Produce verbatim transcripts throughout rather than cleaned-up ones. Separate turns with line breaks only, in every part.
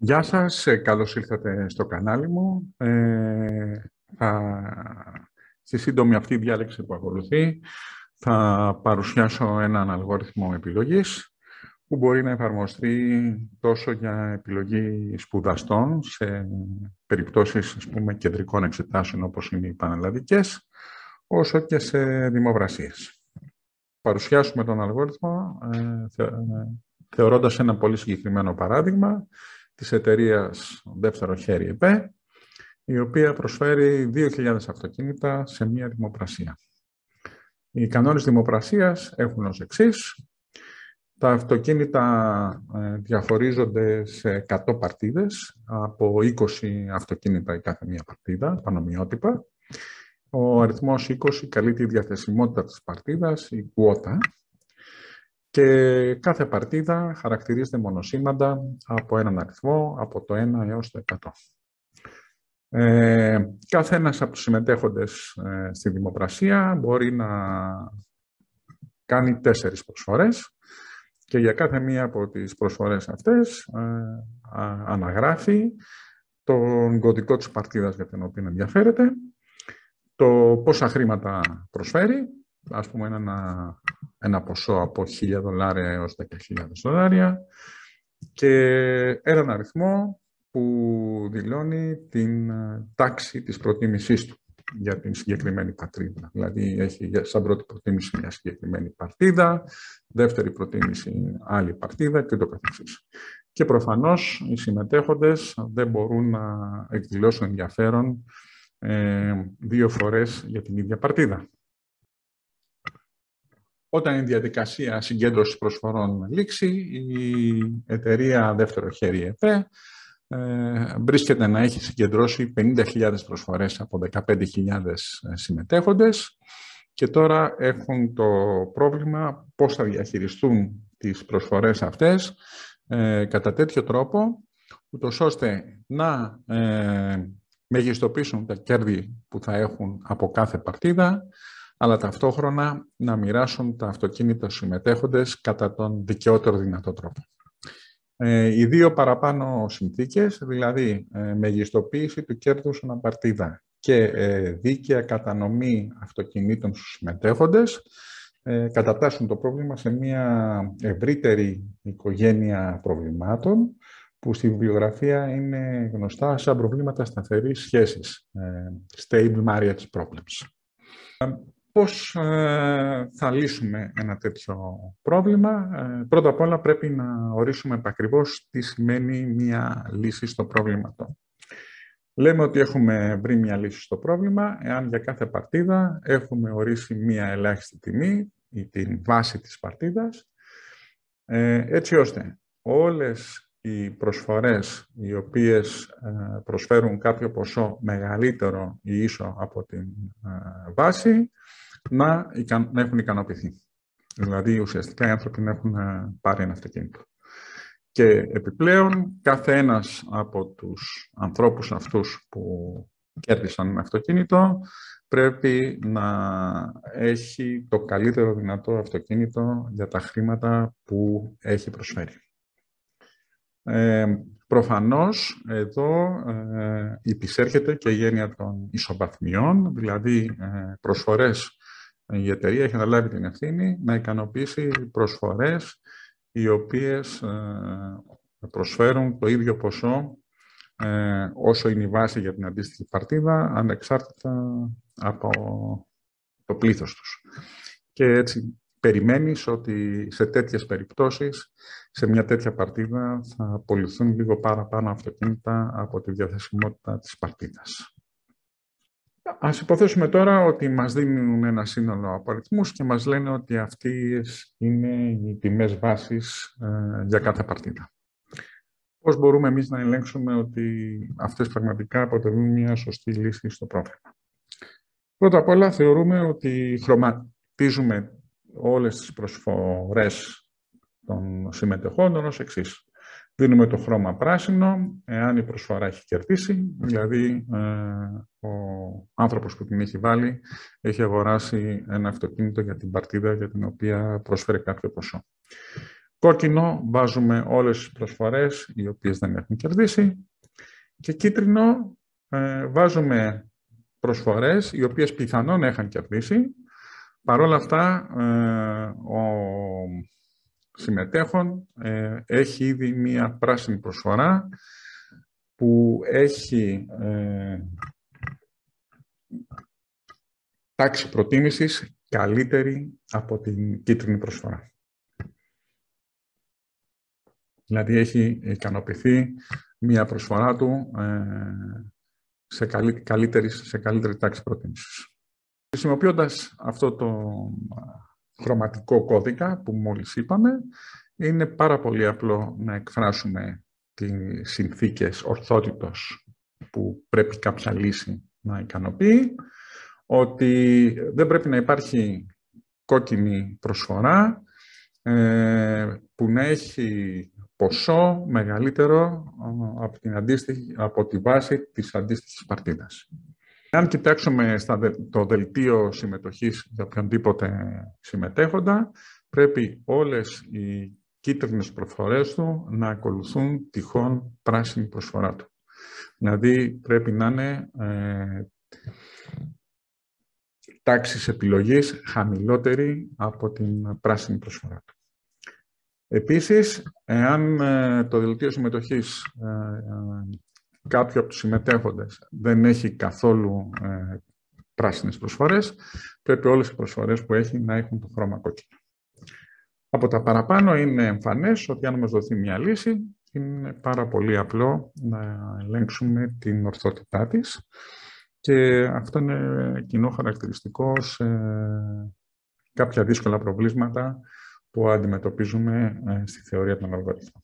Γεια σας, ε, καλώς ήρθατε στο κανάλι μου. Ε, θα, στη σύντομη αυτή διάλεξη που ακολουθεί θα παρουσιάσω έναν αλγόριθμο επιλογής που μπορεί να εφαρμοστεί τόσο για επιλογή σπουδαστών σε περιπτώσεις, ας πούμε, κεντρικών εξετάσεων όπως είναι οι πανελλαδικές, όσο και σε δημοπρασίες. Παρουσιάσουμε τον αλγόριθμο ε, θε, ε, θεωρώντας ένα πολύ συγκεκριμένο παράδειγμα της εταιρείας Δεύτερο Χέρι ΕΠΕ, η οποία προσφέρει δύο χιλιάδες αυτοκίνητα σε μία δημοπρασία. Οι κανόνες δημοπρασίας έχουν ως εξής. Τα αυτοκίνητα διαχωρίζονται σε εκατό παρτίδες, από είκοσι αυτοκίνητα η κάθε μία παρτίδα, πανομοιότυπα. Ο αριθμός είκοσι καλεί τη διαθεσιμότητα της παρτίδας, η κουότα, και κάθε παρτίδα χαρακτηρίζεται μονοσήμαντα από έναν αριθμό, από το ένα έως το εκατό. Ε, κάθε ένας από τους συμμετέχοντες ε, στη δημοπρασία μπορεί να κάνει τέσσερις προσφορές και για κάθε μία από τις προσφορές αυτές ε, α, αναγράφει τον κωδικό της παρτίδας για την οποία ενδιαφέρεται, το πόσα χρήματα προσφέρει, ας πούμε ένα, ένα ποσό από χίλια δολάρια έως δέκα χιλιάδες δολάρια και έναν αριθμό που δηλώνει την τάξη της προτίμησής του για την συγκεκριμένη παρτίδα. Δηλαδή έχει σαν πρώτη προτίμηση μια συγκεκριμένη παρτίδα, δεύτερη προτίμηση άλλη παρτίδα και το καθεξής. Και προφανώς οι συμμετέχοντες δεν μπορούν να εκδηλώσουν ενδιαφέρον ε, δύο φορές για την ίδια παρτίδα. Όταν η διαδικασία συγκέντρωσης προσφορών λήξει, η εταιρεία Δεύτερο Χέρι ΕΠΕ ε, βρίσκεται να έχει συγκεντρώσει πενήντα χιλιάδες προσφορές από δεκαπέντε χιλιάδες συμμετέχοντες και τώρα έχουν το πρόβλημα πώς θα διαχειριστούν τις προσφορές αυτές ε, κατά τέτοιο τρόπο, ούτως ώστε να ε, μεγιστοποιήσουν τα κέρδη που θα έχουν από κάθε παρτίδα, αλλά ταυτόχρονα να μοιράσουν τα αυτοκίνητα στους συμμετέχοντες κατά τον δικαιότερο δυνατό τρόπο. Ε, οι δύο παραπάνω συνθήκες, δηλαδή ε, μεγιστοποίηση του κέρδους ανά παρτίδα και ε, δίκαια κατανομή αυτοκινήτων στους συμμετέχοντες, ε, κατατάσσουν το πρόβλημα σε μια ευρύτερη οικογένεια προβλημάτων, που στη βιβλιογραφία είναι γνωστά σαν προβλήματα σταθερής σχέσης, ε, stable marriage problems. Πώς ε, θα λύσουμε ένα τέτοιο πρόβλημα? Ε, πρώτα απ' όλα πρέπει να ορίσουμε επακριβώς τι σημαίνει μία λύση στο πρόβλημα αυτό. Λέμε ότι έχουμε βρει μία λύση στο πρόβλημα εάν για κάθε παρτίδα έχουμε ορίσει μία ελάχιστη τιμή ή την βάση της παρτίδας, ε, έτσι ώστε όλες οι προσφορές οι οποίες ε, προσφέρουν κάποιο ποσό μεγαλύτερο ή ίσο από την ε, βάση να, να έχουν ικανοποιηθεί. Δηλαδή, ουσιαστικά οι άνθρωποι να έχουν πάρει ένα αυτοκίνητο. Και επιπλέον, κάθε ένας από τους ανθρώπους αυτούς που κέρδισαν ένα αυτοκίνητο πρέπει να έχει το καλύτερο δυνατό αυτοκίνητο για τα χρήματα που έχει προσφέρει. Ε, προφανώς, εδώ ε, υπησέρχεται και η έννοια των ισοβαθμιών, δηλαδή ε, προσφορές. Η εταιρεία έχει αναλάβει την ευθύνη να ικανοποιήσει προσφορές οι οποίες ε, προσφέρουν το ίδιο ποσό ε, όσο είναι η βάση για την αντίστοιχη παρτίδα, ανεξάρτητα από το πλήθος τους. Και έτσι περιμένεις ότι σε τέτοιες περιπτώσεις, σε μια τέτοια παρτίδα, θα απολυθούν λίγο παραπάνω αυτοκίνητα από τη διαθεσιμότητα της παρτίδας. Ας υποθέσουμε τώρα ότι μας δίνουν ένα σύνολο από αριθμούς και μας λένε ότι αυτές είναι οι τιμές βάσης ε, για κάθε παρτίδα. Πώς μπορούμε εμείς να ελέγξουμε ότι αυτές πραγματικά αποτελούν μια σωστή λύση στο πρόβλημα? Πρώτα απ' όλα θεωρούμε ότι χρωματίζουμε όλες τις προσφορές των συμμετεχόντων ως εξής. Δίνουμε το χρώμα πράσινο, εάν η προσφορά έχει κερδίσει, δηλαδή ε, ο άνθρωπος που την έχει βάλει έχει αγοράσει ένα αυτοκίνητο για την παρτίδα για την οποία προσφέρει κάποιο ποσό. κόκκινο βάζουμε όλες τις προσφορές οι οποίες δεν έχουν κερδίσει και κίτρινο ε, βάζουμε προσφορές οι οποίες πιθανόν είχαν κερδίσει. Παρ' όλα αυτά, ε, ο συμμετέχον ε, έχει ήδη μία πράσινη προσφορά που έχει ε, τάξη προτίμησης καλύτερη από την κίτρινη προσφορά. Δηλαδή έχει ικανοποιηθεί μία προσφορά του ε, σε, καλύ, καλύτερη, σε καλύτερη τάξη προτίμησης. Χρησιμοποιώντας αυτό το χρωματικό κώδικα που μόλις είπαμε, είναι πάρα πολύ απλό να εκφράσουμε τις συνθήκες ορθότητος που πρέπει κάποια λύση να ικανοποιεί, ότι δεν πρέπει να υπάρχει κόκκινη προσφορά ε, που να έχει ποσό μεγαλύτερο από, την αντίστοιχη, από τη βάση της αντίστοιχης παρτίδας. Αν κοιτάξουμε στα, το δελτίο συμμετοχής για οποιονδήποτε συμμετέχοντα, πρέπει όλες οι κίτρινες προσφορές του να ακολουθούν τυχόν πράσινη προσφορά του. Δηλαδή πρέπει να είναι ε, τάξης επιλογής χαμηλότερη από την πράσινη προσφορά του. Επίσης, εάν ε, το δελτίο συμμετοχής ε, ε, κάποιο από τους συμμετέχοντες δεν έχει καθόλου ε, πράσινες προσφορές, πρέπει όλες οι προσφορές που έχει να έχουν το χρώμα κόκκινο. Από τα παραπάνω είναι εμφανές ότι αν μας δοθεί μια λύση, είναι πάρα πολύ απλό να ελέγξουμε την ορθότητά της και αυτό είναι κοινό χαρακτηριστικό σε κάποια δύσκολα προβλήματα που αντιμετωπίζουμε ε, στη θεωρία των αλγοριθμών.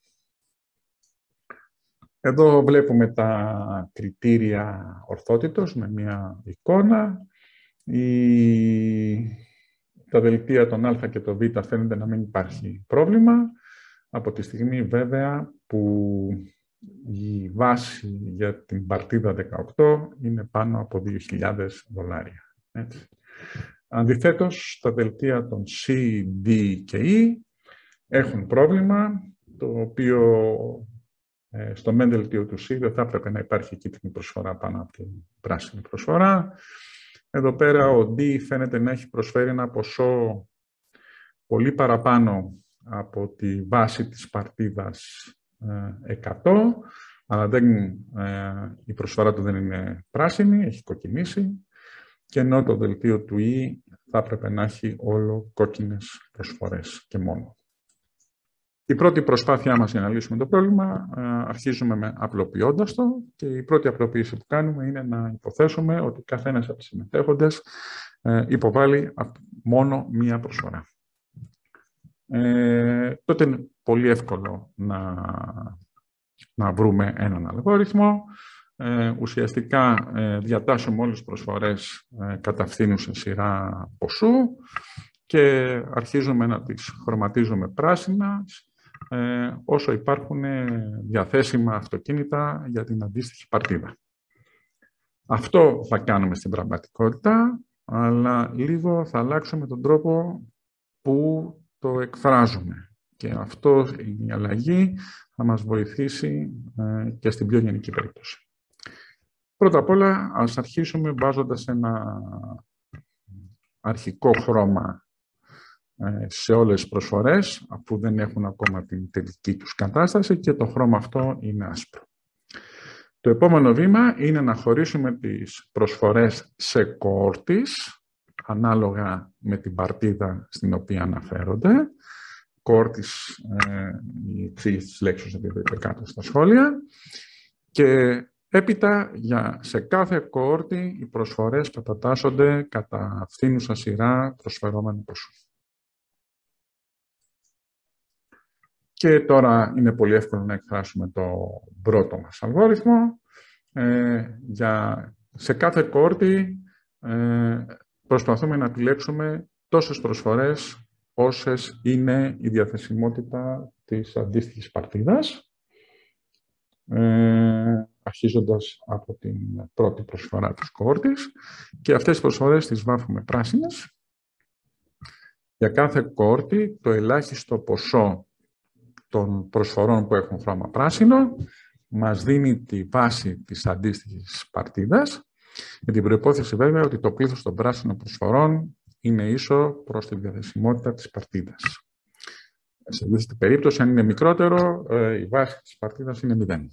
Εδώ βλέπουμε τα κριτήρια ορθότητος με μια εικόνα. Η... Τα δελτία των α και των β φαίνεται να μην υπάρχει πρόβλημα. Από τη στιγμή βέβαια που η βάση για την παρτίδα δεκαοκτώ είναι πάνω από δύο χιλιάδες δολάρια. Έτσι. Αντιθέτως, τα δελτία των C, D και E έχουν πρόβλημα, το οποίο στο μεν δελτίο του C δεν θα έπρεπε να υπάρχει κίτρινη προσφορά πάνω από την πράσινη προσφορά. Εδώ πέρα ο D φαίνεται να έχει προσφέρει ένα ποσό πολύ παραπάνω από τη βάση της παρτίδας εκατό, αλλά δεν, ε, η προσφορά του δεν είναι πράσινη, έχει κοκκινήσει, και ενώ το δελτίο του E θα έπρεπε να έχει όλο κόκκινες προσφορές και μόνο. Η πρώτη προσπάθειά μας για να λύσουμε το πρόβλημα, ε, αρχίζουμε με απλοποιώντας το, και η πρώτη απλοποίηση που κάνουμε είναι να υποθέσουμε ότι καθένας από τους συμμετέχοντες ε, υποβάλλει μόνο μία προσφορά. Ε, τότε είναι πολύ εύκολο να, να βρούμε έναν αλγόριθμο. Ε, ουσιαστικά ε, διατάσσουμε όλες τις προσφορές ε, κατά φθήνουσα σειρά ποσού και αρχίζουμε να τις χρωματίζουμε πράσινα ε, όσο υπάρχουν διαθέσιμα αυτοκίνητα για την αντίστοιχη παρτίδα. Αυτό θα κάνουμε στην πραγματικότητα, αλλά λίγο θα αλλάξουμε τον τρόπο που το εκφράζουμε. Και αυτό, η αλλαγή, θα μας βοηθήσει ε, και στην πιο γενική περίπτωση. Πρώτα απ' όλα, ας αρχίσουμε βάζοντας ένα αρχικό χρώμα ε, σε όλες τις προσφορές, αφού δεν έχουν ακόμα την τελική τους κατάσταση, και το χρώμα αυτό είναι άσπρο. Το επόμενο βήμα είναι να χωρίσουμε τις προσφορές σε κόρτις, ανάλογα με την παρτίδα στην οποία αναφέρονται. Κόρτις, ε, η εξήγηση της λέξης θα τη δείτε κάτω στα σχόλια. Και έπειτα, για, σε κάθε κόρτη, οι προσφορές κατατάσσονται κατά φθήνουσα σειρά προσφερόμενου ποσού. Και τώρα είναι πολύ εύκολο να εκφράσουμε το πρώτο μας αλγόριθμο. Ε, για, σε κάθε κόρτη ε, προσπαθούμε να επιλέξουμε τόσες προσφορές όσες είναι η διαθεσιμότητα της αντίστοιχης παρτίδας, ε, αρχίζοντας από την πρώτη προσφορά της κόρτης, και αυτές τις προσφορές τις βάφουμε πράσινες. Για κάθε κόρτη το ελάχιστο ποσό των προσφορών που έχουν χρώμα πράσινο, μας δίνει τη βάση της αντίστοιχης παρτίδας, με την προϋπόθεση βέβαια ότι το πλήθος των πράσινων προσφορών είναι ίσο προς τη διαθεσιμότητα της παρτίδας. Σε αυτή την περίπτωση, αν είναι μικρότερο, η βάση της παρτίδας είναι μηδέν.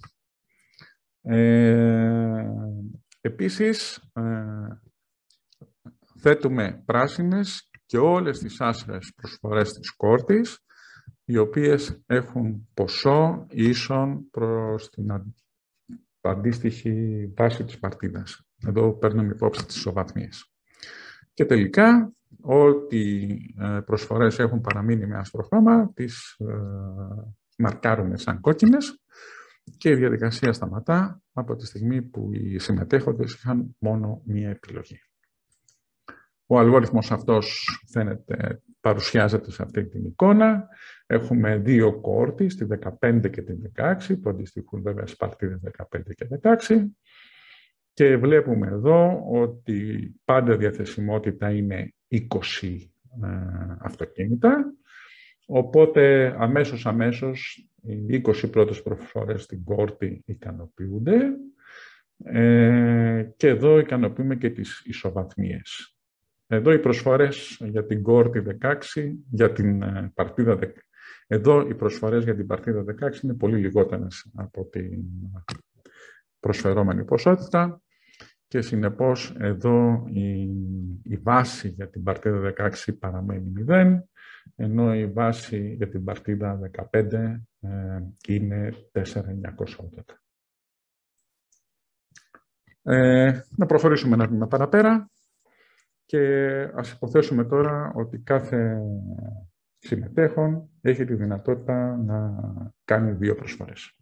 Ε, επίσης, ε, θέτουμε πράσινες και όλες τις άσπρες προσφορές της κόρτης, οι οποίες έχουν ποσό ίσον προς την αντίστοιχη βάση της παρτίδας. Εδώ παίρνουμε υπόψη τις ισοβαθμίες. Και τελικά, ό,τι προσφορές έχουν παραμείνει με άσπρο χρώμα, τις ε, μαρκάρουμε σαν κόκκινες και η διαδικασία σταματά από τη στιγμή που οι συμμετέχοντες είχαν μόνο μία επιλογή. Ο αλγόριθμος αυτός φαίνεται, παρουσιάζεται σε αυτή την εικόνα. Έχουμε δύο κόρτις, τη δεκαπέντε και τη δεκαέξι, που αντιστοιχούν βέβαια στις παρτίδες δεκαπέντε και δεκαέξι. Και βλέπουμε εδώ ότι πάντα διαθεσιμότητα είναι είκοσι ε, αυτοκίνητα. Οπότε αμέσως αμέσως οι είκοσι πρώτες προσφορές στην κόρτη ικανοποιούνται. Ε, και εδώ ικανοποιούμε και τις ισοβαθμίες. Εδώ οι προσφορές για την κόρτη δεκαέξι, για την ε, παρτίδα δεκαέξι. Εδώ οι προσφορές για την παρτίδα δεκαέξι είναι πολύ λιγότερες από την προσφερόμενη ποσότητα και συνεπώς εδώ η, η βάση για την παρτίδα δεκαέξι παραμένει μηδέν, ενώ η βάση για την παρτίδα δεκαπέντε ε, είναι τέσσερα χιλιάδες εννιακόσια ογδόντα. Ε, να προχωρήσουμε ένα βήμα παραπέρα και ας υποθέσουμε τώρα ότι κάθε συμμετέχον έχει τη δυνατότητα να κάνει δύο προσφορές.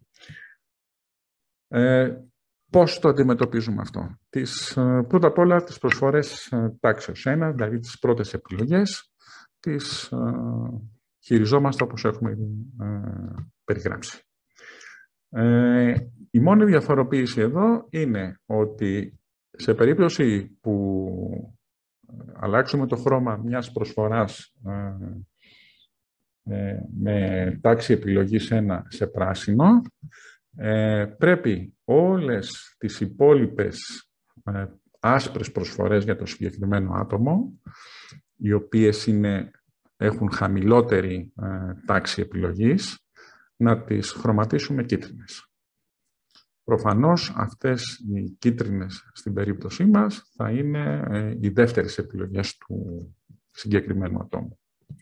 Ε, πώς το αντιμετωπίζουμε αυτό? Τις, πρώτα απ' όλα τις προσφορές τάξεως ένα, δηλαδή τις πρώτες επιλογές, τις ε, χειριζόμαστε όπως έχουμε ε, περιγράψει. Ε, η μόνη διαφοροποίηση εδώ είναι ότι σε περίπτωση που αλλάξουμε το χρώμα μιας προσφοράς ε, ε, με τάξη επιλογής ένα σε πράσινο, ε, πρέπει όλες τις υπόλοιπες ε, άσπρες προσφορές για το συγκεκριμένο άτομο, οι οποίες είναι, έχουν χαμηλότερη ε, τάξη επιλογής, να τις χρωματίσουμε κίτρινες. Προφανώς αυτές οι κίτρινες στην περίπτωσή μας θα είναι ε, οι δεύτερες επιλογές του συγκεκριμένου ατόμου.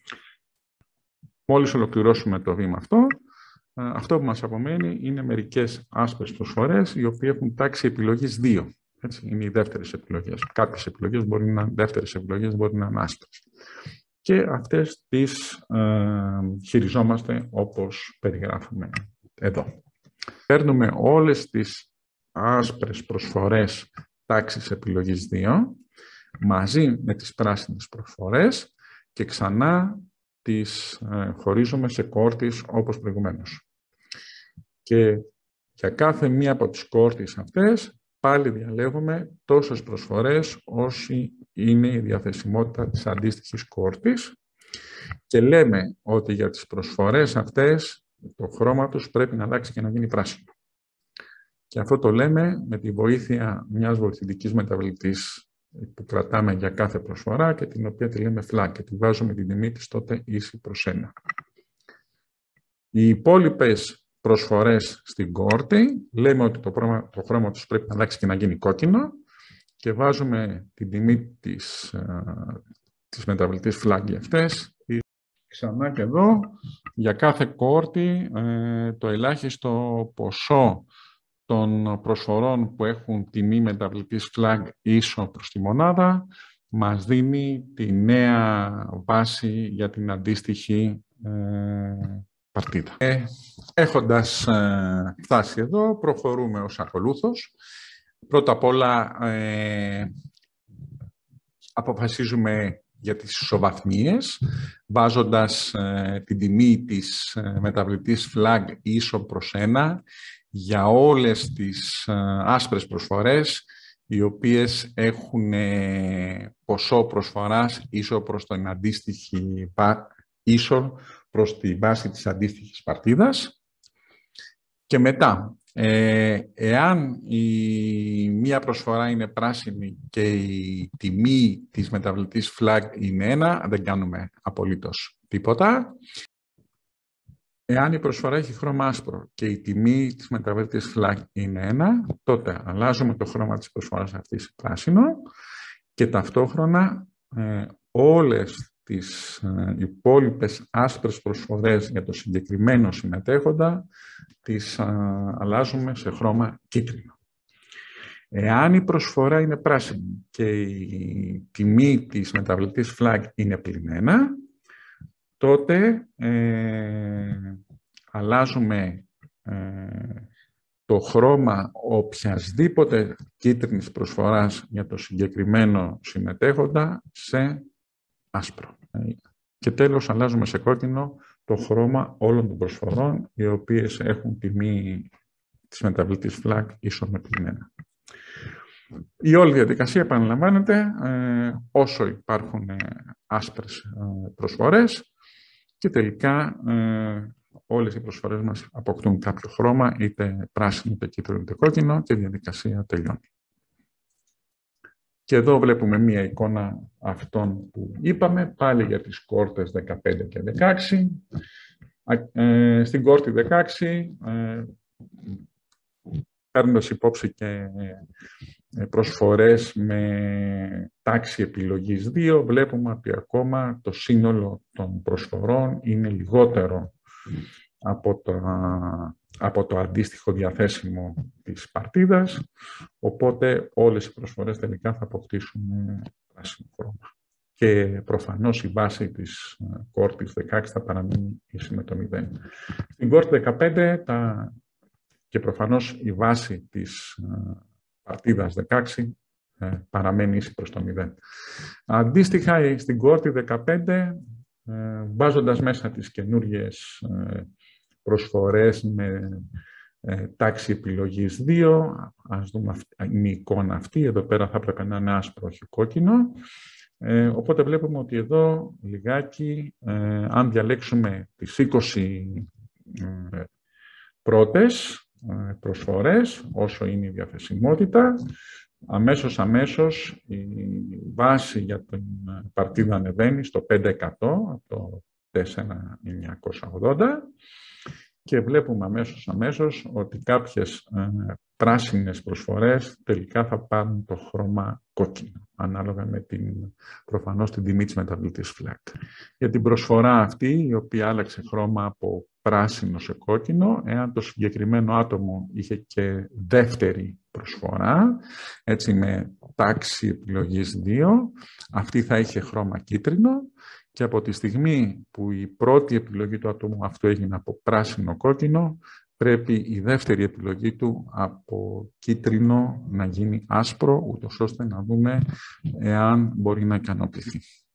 Μόλις ολοκληρώσουμε το βήμα αυτό, ε, αυτό που μας απομένει είναι μερικές άσπρες προσφορές, οι οποίες έχουν τάξη επιλογής δύο. Έτσι, είναι οι δεύτερες επιλογές. Κάποιες επιλογές μπορεί να, δεύτερες επιλογές μπορεί να είναι άσπρες. Και αυτές τις ε, χειριζόμαστε όπως περιγράφουμε εδώ. Παίρνουμε όλες τις άσπρες προσφορές τάξης επιλογής δύο μαζί με τις πράσινες προσφορές και ξανά τις ε, χωρίζουμε σε κόρτις όπως προηγουμένως. Και για κάθε μία από τις κόρτις αυτές πάλι διαλέγουμε τόσες προσφορές όσοι είναι η διαθεσιμότητα της αντίστοιχης κόρτης και λέμε ότι για τις προσφορές αυτές το χρώμα τους πρέπει να αλλάξει και να γίνει πράσινο. Και αυτό το λέμε με τη βοήθεια μιας βοηθητικής μεταβλητής που κρατάμε για κάθε προσφορά και την οποία τη λέμε flag και τη βάζουμε την τιμή της τότε ίση προς ένα. Οι υπόλοιπες προσφορές στην κόρτη λέμε ότι το, πρόμα, το χρώμα τους πρέπει να αλλάξει και να γίνει κόκκινο και βάζουμε την τιμή της, uh, της μεταβλητής flag για αυτές. Ξανά και εδώ, για κάθε κόρτη, ε, το ελάχιστο ποσό των προσφορών που έχουν τιμή μεταβλητής flag ίσο προς τη μονάδα, μας δίνει τη νέα βάση για την αντίστοιχη ε, παρτίδα. Ε, έχοντας ε, φτάσει εδώ, προχωρούμε ως ακολούθως. Πρώτα απ' όλα, ε, αποφασίζουμε για τις ισοβαθμίες, βάζοντας ε, την τιμή της ε, μεταβλητής flag ίσο προς ένα για όλες τις ε, άσπρες προσφορές, οι οποίες έχουν ε, ποσό προσφοράς ίσο προς τον αντίστοιχη ίσο προς τη βάση της αντίστοιχης παρτίδας. Και μετά, ε, εάν η μία προσφορά είναι πράσινη και η τιμή της μεταβλητής flag είναι ένα, δεν κάνουμε απολύτως τίποτα. Εάν η προσφορά έχει χρώμα άσπρο και η τιμή της μεταβλητής flag είναι ένα, τότε αλλάζουμε το χρώμα της προσφοράς αυτής σε πράσινο και ταυτόχρονα ε, όλες τις ε, υπόλοιπες άσπρες προσφορές για το συγκεκριμένο συμμετέχοντα τις ε, αλλάζουμε σε χρώμα κίτρινο. Εάν η προσφορά είναι πράσινη και η τιμή της μεταβλητής flag είναι πλην ένα, τότε ε, αλλάζουμε ε, το χρώμα οποιασδήποτε κίτρινης προσφοράς για το συγκεκριμένο συμμετέχοντα σε άσπρο. Και τέλος αλλάζουμε σε κόκκινο το χρώμα όλων των προσφορών οι οποίες έχουν τιμή της μεταβλητής flag ίσον με πλην ένα. Η όλη διαδικασία επαναλαμβάνεται ε, όσο υπάρχουν ε, άσπρες ε, προσφορές και τελικά ε, όλες οι προσφορές μας αποκτούν κάποιο χρώμα, είτε πράσινο, είτε κίτρινο, είτε κόκκινο και η διαδικασία τελειώνει. Και εδώ βλέπουμε μία εικόνα αυτών που είπαμε, πάλι για τις κόρτες δεκαπέντε και δεκαέξι. Ε, στην κόρτη δεκαέξι, ε, παίρνοντας υπόψη και προσφορές με τάξη επιλογής δύο, βλέπουμε ότι ακόμα το σύνολο των προσφορών είναι λιγότερο από το, από το αντίστοιχο διαθέσιμο της παρτίδας, οπότε όλες οι προσφορές τελικά θα αποκτήσουν πράσινο χρώμα. Και προφανώς η βάση της κόρτης δεκαέξι θα παραμείνει ίση με το μηδέν. Στην κόρτη δεκαπέντε τα, και προφανώς η βάση της παρτίδας δεκαέξι ε, παραμένει ίση προς το μηδέν. Αντίστοιχα, στην κόρτη δεκαπέντε, ε, βάζοντας μέσα τις καινούργιες ε, προσφορές με ε, τάξη επιλογής δύο, ας δούμε είναι η εικόνα αυτή, εδώ πέρα θα πρέπει να είναι άσπρο, όχι κόκκινο. Ε, οπότε βλέπουμε ότι εδώ λιγάκι, ε, αν διαλέξουμε τις είκοσι ε, πρώτες προσφορές, όσο είναι η διαθεσιμότητα, αμέσως αμέσως η βάση για την παρτίδα ανεβαίνει στο πέντε τοις εκατό από το τέσσερα χιλιάδες εννιακόσια ογδόντα και βλέπουμε αμέσως αμέσως ότι κάποιες ε, πράσινες προσφορές τελικά θα πάρουν το χρώμα κόκκινο, ανάλογα με την, προφανώς την τιμή της μεταβλητής flag. Για την προσφορά αυτή, η οποία άλλαξε χρώμα από πράσινο σε κόκκινο, εάν το συγκεκριμένο άτομο είχε και δεύτερη προσφορά, έτσι με τάξη επιλογής δύο, αυτή θα είχε χρώμα κίτρινο και από τη στιγμή που η πρώτη επιλογή του ατόμου αυτό έγινε από πράσινο-κόκκινο, πρέπει η δεύτερη επιλογή του από κίτρινο να γίνει άσπρο, ούτως ώστε να δούμε εάν μπορεί να ικανοποιηθεί.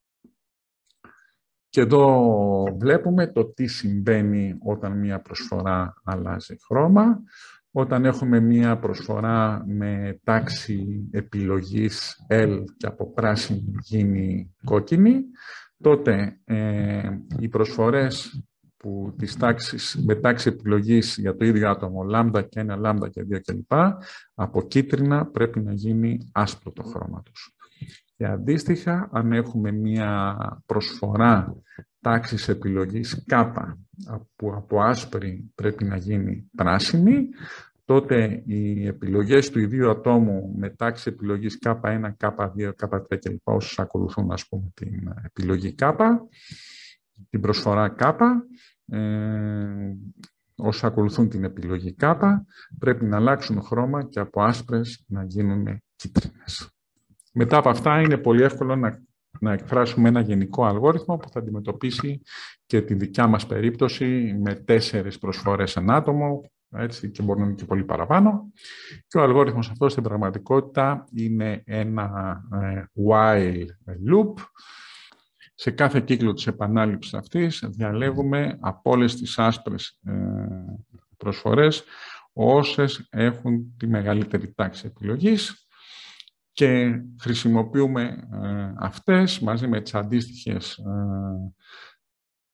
Και εδώ βλέπουμε το τι συμβαίνει όταν μία προσφορά αλλάζει χρώμα. Όταν έχουμε μία προσφορά με τάξη επιλογής L και από πράσινη γίνει κόκκινη, τότε ε, οι προσφορές που τις τάξεις, με τάξη επιλογής για το ίδιο άτομο, λάμδα και ένα, λάμδα και δύο κλπ, από κίτρινα πρέπει να γίνει άσπρο το χρώμα τους. Και αντίστοιχα, αν έχουμε μία προσφορά τάξης επιλογής K, που από άσπρη πρέπει να γίνει πράσινη, τότε οι επιλογές του ιδίου ατόμου με τάξη επιλογής K ένα, K δύο, K τρία κλπ, όσους ακολουθούν, ας πούμε, την επιλογή K, την προσφορά K, ε, όσοι ακολουθούν την επιλογή K, πρέπει να αλλάξουν χρώμα και από άσπρες να γίνουν κίτρινες. Μετά από αυτά είναι πολύ εύκολο να, να εκφράσουμε ένα γενικό αλγόριθμο που θα αντιμετωπίσει και τη δικιά μας περίπτωση με τέσσερις προσφορές ένα άτομο, έτσι, και μπορεί να είναι και πολύ παραπάνω. Και ο αλγόριθμος αυτός στην πραγματικότητα είναι ένα ε, while loop. Σε κάθε κύκλο της επανάληψης αυτής διαλέγουμε από όλες τις άσπρες ε, προσφορές όσες έχουν τη μεγαλύτερη τάξη επιλογής και χρησιμοποιούμε ε, αυτές μαζί με τις αντίστοιχες ε,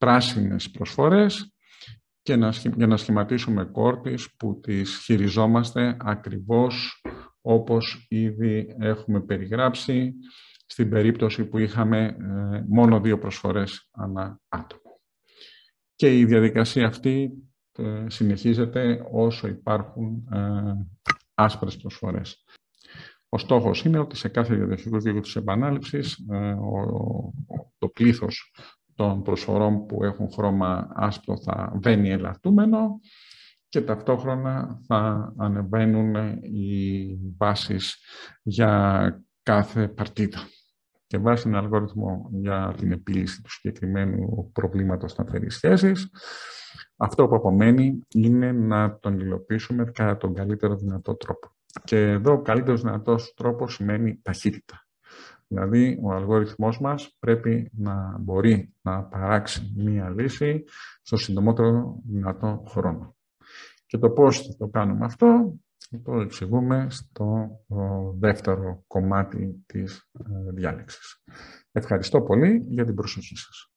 πράσινες προσφορές και να, για να σχηματίσουμε κόρτις που τις χειριζόμαστε ακριβώς όπως ήδη έχουμε περιγράψει στην περίπτωση που είχαμε ε, μόνο δύο προσφορές ανά άτομο. Και η διαδικασία αυτή ε, συνεχίζεται όσο υπάρχουν ε, άσπρες προσφορές. Ο στόχος είναι ότι σε κάθε διαδοχικό κύκλο της επανάληψης ε, ο, το πλήθος των προσφορών που έχουν χρώμα άσπρο θα βαίνει ελαττούμενο και ταυτόχρονα θα ανεβαίνουν οι βάσεις για κάθε παρτίδα. Και βάσει έναν αλγόριθμο για την επίλυση του συγκεκριμένου προβλήματος σταθερής σχέσης, αυτό που απομένει είναι να τον υλοποιήσουμε κατά τον καλύτερο δυνατό τρόπο. Και εδώ ο καλύτερος δυνατός τρόπος σημαίνει ταχύτητα. Δηλαδή, ο αλγόριθμός μας πρέπει να μπορεί να παράξει μία λύση στο συντομότερο δυνατό χρόνο. Και το πώς θα το κάνουμε αυτό, το εξηγούμε στο δεύτερο κομμάτι της διάλεξης. Ευχαριστώ πολύ για την προσοχή σας.